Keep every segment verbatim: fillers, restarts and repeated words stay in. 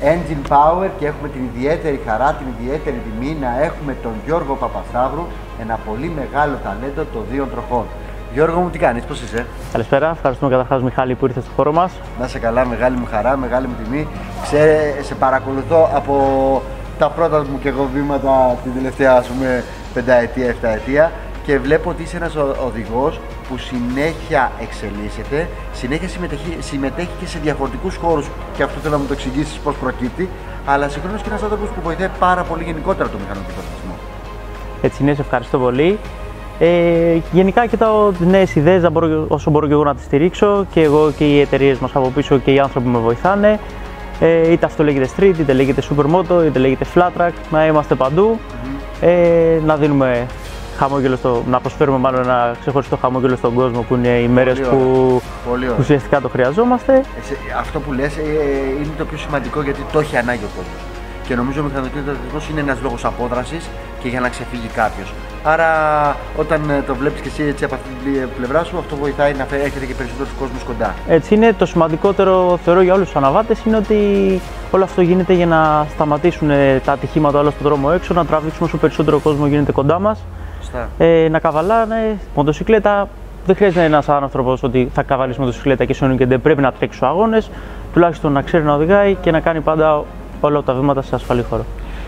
Engine Power και έχουμε την ιδιαίτερη χαρά, την ιδιαίτερη τιμή να έχουμε τον Γιώργο Παπασταύρου, ένα πολύ μεγάλο ταλέντο των δύο τροχών. Γιώργο μου, τι κάνεις, πώς είσαι? Καλησπέρα, ευχαριστούμε καταρχάς Μιχάλη που ήρθε στο χώρο μας. Να είσαι καλά, μεγάλη μου χαρά, μεγάλη μου τιμή. Ξέρε, σε παρακολουθώ από τα πρώτα μου και εγώ βήματα την τελευταία, ας πούμε, πενταετία, εφταετία και βλέπω ότι είσαι ένας οδηγός που συνέχεια εξελίσσεται, συνέχεια συμμετέχει, συμμετέχει και σε διαφορετικούς χώρους και αυτό θέλω να μου το εξηγήσεις πώς προκύπτει, αλλά συγχρόνως και ένας άνθρωπος που βοηθάει πάρα πολύ γενικότερα το μηχανοκίνητο αθλητισμό. Έτσι είναι, σε ευχαριστώ πολύ. Ε, γενικά κοιτάω τις νέες ιδέες όσο μπορώ και εγώ να τις στηρίξω και εγώ και οι εταιρείες μας από πίσω και οι άνθρωποι που με βοηθάνε. Ε, είτε αυτό λέγεται street, είτε λέγεται supermoto, είτε λέγεται flat track, να είμαστε παντού, mm-hmm. ε, να δίνουμε χαμόγελο στο, να προσφέρουμε μάλλον ένα ξεχωριστό χαμόγελο στον κόσμο που είναι οι μέρες που ουσιαστικά το χρειαζόμαστε. Εσύ, αυτό που λες ε, είναι το πιο σημαντικό γιατί το έχει ανάγκη ο κόσμος. Και νομίζω ο μηχανοκίνητος αθλητισμός είναι ένας λόγος απόδρασης και για να ξεφύγει κάποιος. Άρα, όταν το βλέπεις και εσύ έτσι από αυτή την πλευρά σου, αυτό βοηθάει να έρχεται και περισσότερος κόσμος κοντά. Έτσι είναι. Το σημαντικότερο θεωρώ για όλους τους αναβάτες είναι ότι όλο αυτό γίνεται για να σταματήσουν τα ατυχήματα όλα στον δρόμο έξω, να τραβήξουμε όσο περισσότερο κόσμο γίνεται κοντά μας. Ε, να καβαλάνε μοτοσυκλέτα. Δεν χρειάζεται ένας άνθρωπος ότι θα καβαλήσει μοτοσυκλέτα και σώνει και δεν πρέπει να τρέξει στους αγώνες. Τουλάχιστον να ξέρει να οδηγάει και να κάνει πάντα όλα τα βήματα σε ασφαλή χώρο.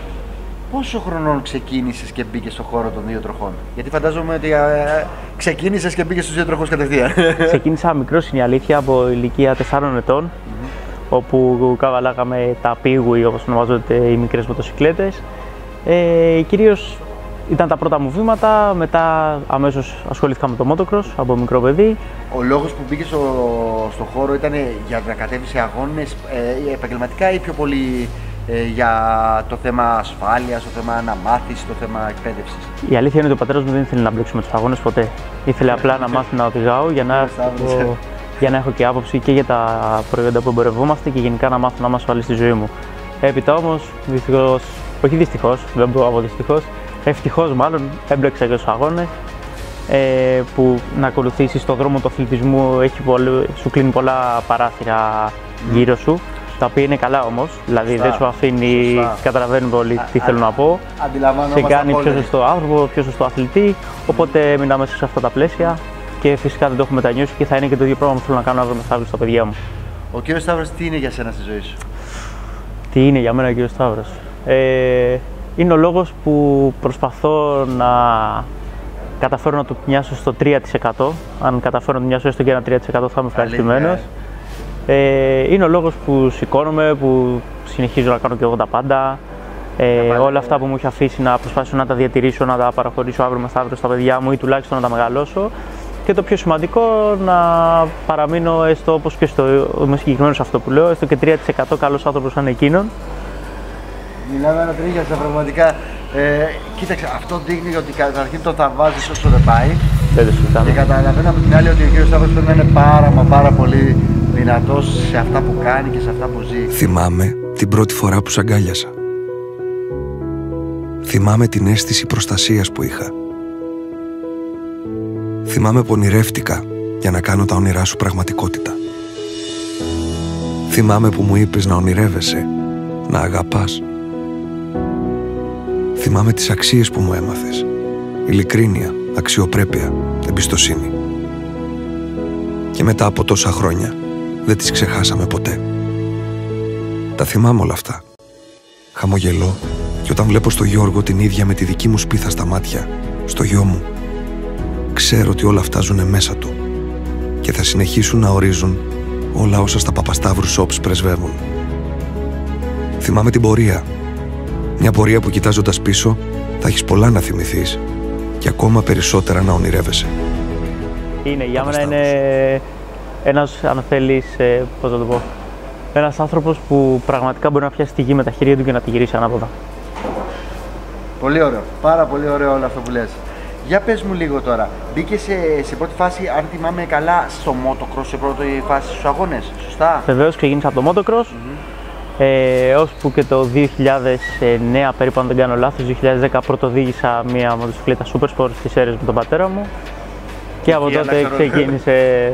Πόσο χρονών ξεκίνησες και μπήκες στον χώρο των δύο τροχών? Γιατί φαντάζομαι ότι ε, ξεκίνησες και μπήκες στους δύο τροχούς κατευθείαν. Ξεκίνησα μικρός, είναι η αλήθεια, από ηλικία τεσσάρων ετών, mm-hmm. όπου καβαλάγαμε τα πίγουι, όπως ονομάζονται οι μικρές μοτοσυκλέτες. Ε, κυρίως ήταν τα πρώτα μου βήματα, μετά αμέσως ασχολήθηκα με το motocross από μικρό παιδί. Ο λόγος που μπήκες στο, στο χώρο ήταν για να κατέβεις σε αγώνες ε, επαγγελματικά ή πιο πολύ ε, για το θέμα ασφάλειας, το θέμα αναμάθησης, το θέμα εκπαίδευσης? Η αλήθεια είναι ότι ο πατέρας μου δεν ήθελε να μπλέξουμε τους αγώνες ποτέ. Ήθελε απλά να μάθει να οδηγάω για να, έχω, για να έχω και άποψη και για τα προϊόντα που εμπορευόμαστε και γενικά να μάθω να είμαι ασφαλής στη ζωή μου. Έπειτα όμως, δυστυχώς, όχι δυστυχώς, δεν μπορώ από δυστυχώς, ευτυχώς μάλλον έμπλεξα και στους αγώνες, ε, που να ακολουθήσεις στον δρόμο του αθλητισμού έχει πολύ, σου κλείνει πολλά παράθυρα γύρω σου, τα οποία είναι καλά όμως, δηλαδή σωστά, δεν σου αφήνει, σωστά. Καταλαβαίνουμε όλοι τι θέλω να πω, σε κάνει πιο σωστό άνθρωπο, πιο σωστό αθλητή, οπότε μείναμε μέσα σε αυτά τα πλαίσια και φυσικά δεν το έχουμε μετανιώσει και θα είναι και το ίδιο πρόγραμμα που θέλω να κάνω αύριο μεθαύριο στα παιδιά μου. Ο κύριος Σταύρος τι είναι για σένα στη ζωή σου? Τι είναι για μένα ο κύριος Σταύρος? Ε, Είναι ο λόγος που προσπαθώ να καταφέρω να το μοιάσω στο τρία τοις εκατό. Αν καταφέρω να το μοιάσω έστω και ένα τρία τοις εκατό θα είμαι ευχαριστημένος. Ε, είναι ο λόγος που σηκώνομαι, που συνεχίζω να κάνω και εγώ τα πάντα. Ε, όλα αυτά που μου έχει αφήσει να προσπαθήσω να τα διατηρήσω, να τα παραχωρήσω αύριο μεθαύριο στα παιδιά μου ή τουλάχιστον να τα μεγαλώσω. Και το πιο σημαντικό, να παραμείνω έστω όπως και στο, είμαι συγκεκριμένος αυτό που λέω, έστω και τρία τοις εκατό καλός άνθρωπος σαν εκείνον. Μιλάμε ένα τρίχιασα πραγματικά. Ε, κοίταξε, αυτό δείχνει ότι καταρχήν το θα βάζεις όσο δεν πάει. Δεν το συζητάμε. Και καταλαβαίνω από την άλλη ότι ο κύριος Σταύρος πρέπει να είναι πάρα μα πάρα πολύ δυνατός σε αυτά που κάνει και σε αυτά που ζει. Θυμάμαι την πρώτη φορά που σ' αγκάλιασα. Θυμάμαι την αίσθηση προστασίας που είχα. Θυμάμαι που ονειρεύτηκα για να κάνω τα όνειρά σου πραγματικότητα. Θυμάμαι που μου είπες να ονειρεύεσαι, να αγαπάς. Θυμάμαι τις αξίες που μου έμαθες. Ειλικρίνεια, αξιοπρέπεια, εμπιστοσύνη. Και μετά από τόσα χρόνια δεν τις ξεχάσαμε ποτέ. Τα θυμάμαι όλα αυτά. Χαμογελώ και όταν βλέπω στο Γιώργο την ίδια με τη δική μου σπίθα στα μάτια, στο γιο μου, ξέρω ότι όλα αυτά ζουνε μέσα του και θα συνεχίσουν να ορίζουν όλα όσα στα Παπασταύρου Shops πρεσβεύουν. Θυμάμαι την πορεία. Μια πορεία που κοιτάζοντας πίσω θα έχεις πολλά να θυμηθείς και ακόμα περισσότερα να ονειρεύεσαι. Είναι, για μένα είναι ένας, αν θέλεις, πώς θα το πω, ένας άνθρωπος που πραγματικά μπορεί να πιάσει τη γη με τα χέρια του και να τη γυρίσει ανάποδα. Πολύ ωραίο. Πάρα πολύ ωραίο όλο αυτό που λες. Για πες μου λίγο τώρα, μπήκε σε, σε πρώτη φάση, αν θυμάμαι καλά, στο motocross σε πρώτη φάση στους αγώνες, σωστά? Βεβαίως, ξεκίνησα από το motocross, mm-hmm. ε, ώσπου και το δύο χιλιάδες εννέα περίπου, αν δεν κάνω λάθος, δύο χιλιάδες δέκα πρωτοδήγησα μια μοτοσυκλέτα Super Sport στις Σέρρες με τον πατέρα μου και από τότε ξεκίνησε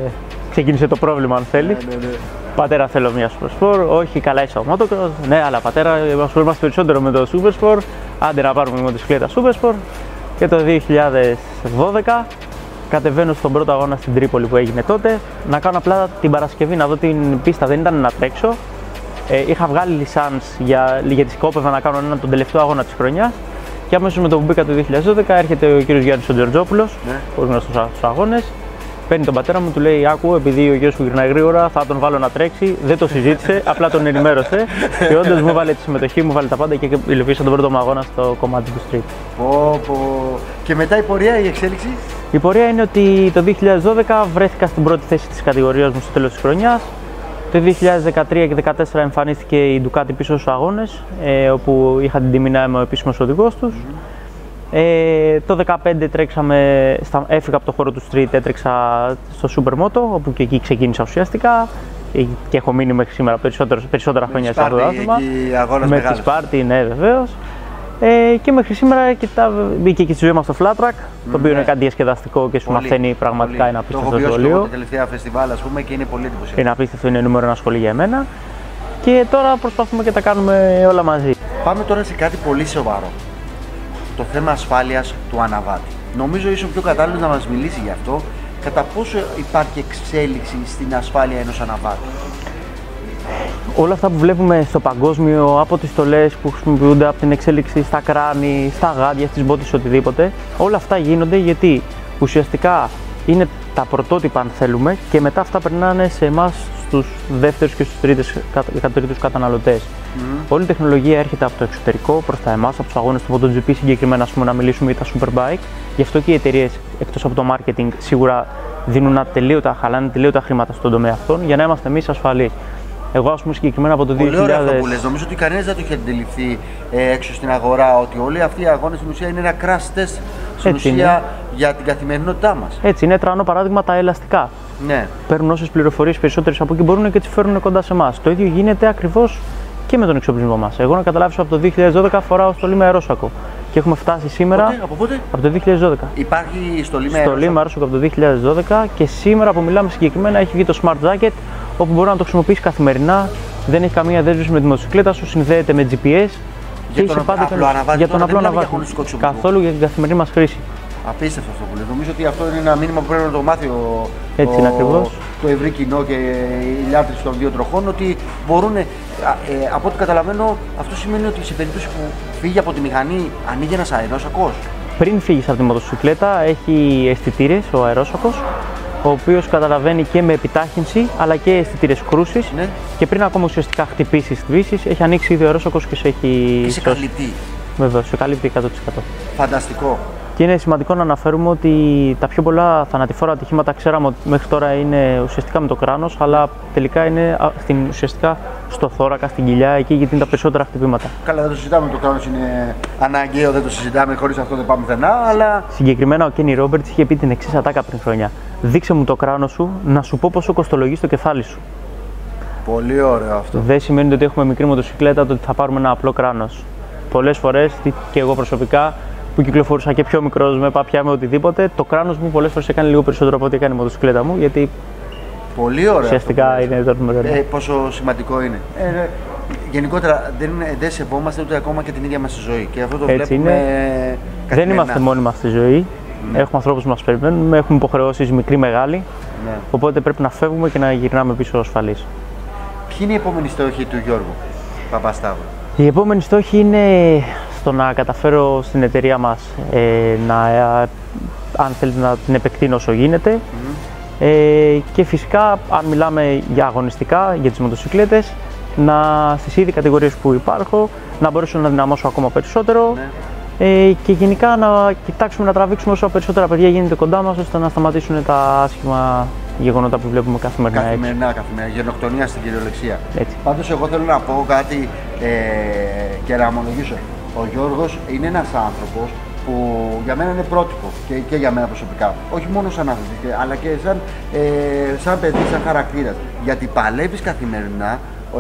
ξεκίνησε το πρόβλημα, αν θέλει. Ναι, ναι, ναι. Πατέρα, θέλω μια Super Sport. Όχι, καλά είσαι ο motocross. Ναι, αλλά πατέρα, ασχολούμαστε περισσότερο με το Super Sport. Άντε να πάρουμε μοτοσυκλέτα Super Sport. Και το δύο χιλιάδες δώδεκα κατεβαίνω στον πρώτο αγώνα στην Τρίπολη που έγινε τότε. Να κάνω απλά την Παρασκευή να δω την πίστα, δεν ήταν να τρέξω. Ε, είχα βγάλει λισάνς για, γιατί σκόπευα να κάνω έναν τον τελευταίο αγώνα της χρονιάς. Και αμέσως με το που μπήκα το δύο χιλιάδες δώδεκα έρχεται ο κύριος Γιάννης ο Τζορτζόπουλος, Ναι. πολύ γνωστός στους αγώνες. Παίρνει τον πατέρα μου, του λέει: Άκου, επειδή ο γιος σου γυρνάει γρήγορα, θα τον βάλω να τρέξει. Δεν το συζήτησε, απλά τον ενημέρωσε. Και όντως μου βάλε τη συμμετοχή, μου βάλε τα πάντα και υλοποίησα τον πρώτο μου αγώνα στο κομμάτι του street. Πω, πω. Και μετά η πορεία, η εξέλιξη. Η πορεία είναι ότι το δύο χιλιάδες δώδεκα βρέθηκα στην πρώτη θέση της κατηγορίας μου στο τέλος της χρονιάς. Το δύο χιλιάδες δεκατρία και δύο χιλιάδες δεκατέσσερα εμφανίστηκε η Ducati πίσω στους αγώνες, ε, όπου είχα την τιμή να είμαι ο επίσημος οδηγός τους. Mm-hmm. Ε, το δύο χιλιάδες δεκαπέντε τρέξαμε, στα, έφυγα από το χώρο του street, έτρεξα στο Supermoto, όπου και εκεί ξεκίνησα ουσιαστικά και έχω μείνει μέχρι σήμερα περισσότερα χρόνια σε αυτό το άθλημα. Με τη Σπάρτη, ναι, βεβαίως. Ε, και μέχρι σήμερα κοιτά, μπήκε και στη ζωή μας το flat track, το οποίο mm, είναι κάτι διασκεδαστικό και σου πολύ, μαθαίνει πραγματικά πολύ. Ένα απίστευτο σχολείο. Το έχω βιώσει τα τελευταία φεστιβάλ, ας πούμε, και είναι πολύ εντυπωσιακό. Είναι απίστευτο, είναι νούμερο ένα σχολείο για μένα. Και τώρα προσπαθούμε και τα κάνουμε όλα μαζί. Πάμε τώρα σε κάτι πολύ σοβαρό. Το θέμα ασφάλειας του αναβάτη. Νομίζω είσαι ο πιο κατάλληλος να μας μιλήσει γι' αυτό. Κατά πόσο υπάρχει εξέλιξη στην ασφάλεια ενός αναβάτη. Όλα αυτά που βλέπουμε στο παγκόσμιο, από τις στολές που χρησιμοποιούνται, από την εξέλιξη στα κράνη, στα γάντια, στις μπότες, οτιδήποτε, όλα αυτά γίνονται γιατί ουσιαστικά είναι τα πρωτότυπα, αν θέλουμε, και μετά αυτά περνάνε σε εμάς, στους δεύτερους και στους τρίτες, τρίτους καταναλωτές. Mm. Όλη η τεχνολογία έρχεται από το εξωτερικό προς τα εμάς, από τους αγώνες του MotoGP συγκεκριμένα, ας πούμε, να μιλήσουμε για τα Superbike. Γι' αυτό και οι εταιρείες, εκτός από το marketing, σίγουρα δίνουν ατελείωτα, χαλάνε τελείωτα χρήματα στον τομέα αυτών για να είμαστε εμείς ασφαλείς. Εγώ, ας πούμε, συγκεκριμένα από το δύο χιλιάδες. Πολύ ωραίο αυτό που λες. Νομίζω ότι κανένας δεν το έχει αντιληφθεί ε, έξω στην αγορά ότι όλοι αυτοί οι αγώνες στην ουσία είναι ένα crash test στην ουσία είναι. Για την καθημερινότητά μας. Έτσι, είναι τρανό παράδειγμα τα ελαστικά. Ναι. Παίρνουν όσες πληροφορίες περισσότερες από εκεί μπορούν και τις φέρνουν κοντά σε εμάς. Το ίδιο γίνεται ακριβώς και με τον εξοπλισμό μας. Εγώ, να καταλάβεις, από το δύο χιλιάδες δώδεκα φοράω στολή με αερόσακο. Και έχουμε φτάσει σήμερα. Πότε, από πότε? Από το δύο χιλιάδες δώδεκα. Υπάρχει στολή με αερόσακο. Στολή με αερόσακο από το δύο χιλιάδες δώδεκα και σήμερα που μιλάμε συγκεκριμένα έχει βγει το Smart Jacket, όπου μπορεί να το χρησιμοποιήσει καθημερινά. Δεν έχει καμία δέσμευση με τη μοτοσυκλέτα σου, συνδέεται με τζι πι ες. Για τον απλό αναβάτη. Για τον απλό αναβάτη. Καθόλου για την καθημερινή μας χρήση. Απίστευτο αυτό που λέει. Νομίζω ότι αυτό είναι ένα μήνυμα που πρέπει να το μάθει ο, Έτσι ο, είναι ακριβώς. το ευρύ κοινό και οι λάτρεις των δύο τροχών, ότι μπορούν, ε, ε, από ό,τι καταλαβαίνω, αυτό σημαίνει ότι σε περίπτωση που φύγει από τη μηχανή ανοίγει ένας αερόσακος. Πριν φύγεις από τη μοτοσυκλέτα έχει αισθητήρες ο αερόσακος, ο οποίος καταλαβαίνει και με επιτάχυνση αλλά και αισθητήρες κρούσης. Ναι. Και πριν ακόμα ουσιαστικά χτυπήσεις, σβήσεις, έχει ανοίξει ήδη ο αερόσακος και σε έχει. Και σε καλύπτει. Βεβαίως, σε καλύπτει εκατό τοις εκατό. Φανταστικό. Και είναι σημαντικό να αναφέρουμε ότι τα πιο πολλά θανατηφόρα ατυχήματα ξέραμε ότι μέχρι τώρα είναι ουσιαστικά με το κράνος, αλλά τελικά είναι στην, ουσιαστικά στο θώρακα, στην κοιλιά, εκεί γιατί είναι τα περισσότερα χτυπήματα. Καλά, δεν το συζητάμε, το κράνος είναι αναγκαίο, δεν το συζητάμε, χωρίς αυτό δεν πάμε πουθενά, αλλά. Συγκεκριμένα ο Κένι Ρόμπερτς είχε πει την εξής ατάκα πριν χρόνια. Δείξε μου το κράνος σου, να σου πω πόσο κοστολογεί το κεφάλι σου. Πολύ ωραίο αυτό. Δεν σημαίνει ότι έχουμε μικρή μοτοσυκλέτα, το ότι θα πάρουμε ένα απλό κράνος. Πολλές φορές και εγώ προσωπικά, που κυκλοφορούσα και πιο μικρός με παπιά με οτιδήποτε, το κράνος μου πολλές φορές έκανε λίγο περισσότερο από ό,τι έκανε η μοτοσυκλέτα μου, γιατί πολύ ωραίο ουσιαστικά είναι το νούμερο ένα. Ε, πόσο σημαντικό είναι. Ε, γενικότερα δεν, δεν σεβόμαστε ούτε ακόμα και την ίδια μας τη ζωή και αυτό το Έτσι βλέπουμε είναι. Δεν είμαστε μόνοι μας στη ζωή. Ναι. Έχουμε ανθρώπους που μας περιμένουν, έχουμε υποχρεώσεις μικρή μεγάλη. Ναι. Οπότε πρέπει να φεύγουμε και να γυρνάμε πίσω ασφαλείς. Ποιοι είναι οι επόμενοι στόχοι του Γιώργου Παπασταύρου? Οι επόμενοι στόχοι είναι στο να καταφέρω στην εταιρεία μας ε, να, ε, αν θέλετε, να την επεκτείνω όσο γίνεται. Mm-hmm. ε, και φυσικά, αν μιλάμε για αγωνιστικά, για τις μοτοσυκλέτες, να στις ήδη κατηγορίες που υπάρχω, να μπορέσω να δυναμώσω ακόμα περισσότερο. Mm-hmm. Ε, και γενικά να κοιτάξουμε να τραβήξουμε όσο περισσότερα παιδιά γίνεται κοντά μας, ώστε να σταματήσουν τα άσχημα γεγονότα που βλέπουμε καθημερινά. Καθημερινά, έτσι. καθημερινά, γενοκτονία στην κυριολεξία. Πάντως εγώ θέλω να πω κάτι ε, και να ομολογήσω. Ο Γιώργος είναι ένας άνθρωπος που για μένα είναι πρότυπο και, και για μένα προσωπικά. Όχι μόνο σαν άνθρωπος, αλλά και σαν, ε, σαν παιδί, σαν χαρακτήρας. Γιατί παλεύεις καθημερινά,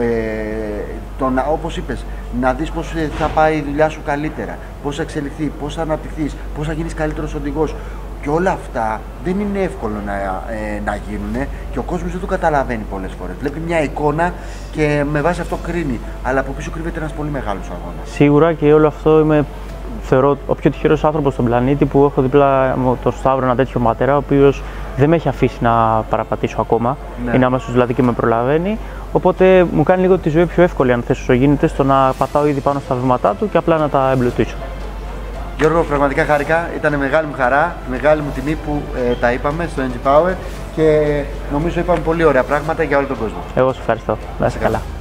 ε, το να, όπως είπες, να δεις πώς θα πάει η δουλειά σου καλύτερα, πώς θα εξελιχθεί, πώς θα αναπτυχθείς, πώς θα γίνεις καλύτερος οδηγός. Και όλα αυτά δεν είναι εύκολο να, ε, να γίνουν και ο κόσμος δεν το καταλαβαίνει πολλές φορές. Βλέπει μια εικόνα και με βάση αυτό κρίνει. Αλλά από πίσω κρύβεται ένας πολύ μεγάλος αγώνας. Σίγουρα και όλο αυτό είμαι, θεωρώ, ο πιο τυχερός άνθρωπος στον πλανήτη που έχω δίπλα μου τον Σταύρο, ένα τέτοιο ματέρα, ο οποίος δεν με έχει αφήσει να παραπατήσω ακόμα. Ναι. Είναι άμεσος δηλαδή και με προλαβαίνει. Οπότε μου κάνει λίγο τη ζωή πιο εύκολη, αν θες όσο γίνεται, στο να πατάω ήδη πάνω στα βήματά του και απλά να τα εμπλουτίσω. Γιώργο, πραγματικά χάρηκα. Ήταν μεγάλη μου χαρά, μεγάλη μου τιμή που ε, τα είπαμε στο Energy Power και νομίζω είπαμε πολύ ωραία πράγματα για όλο τον κόσμο. Εγώ σου ευχαριστώ. Να είσαι καλά.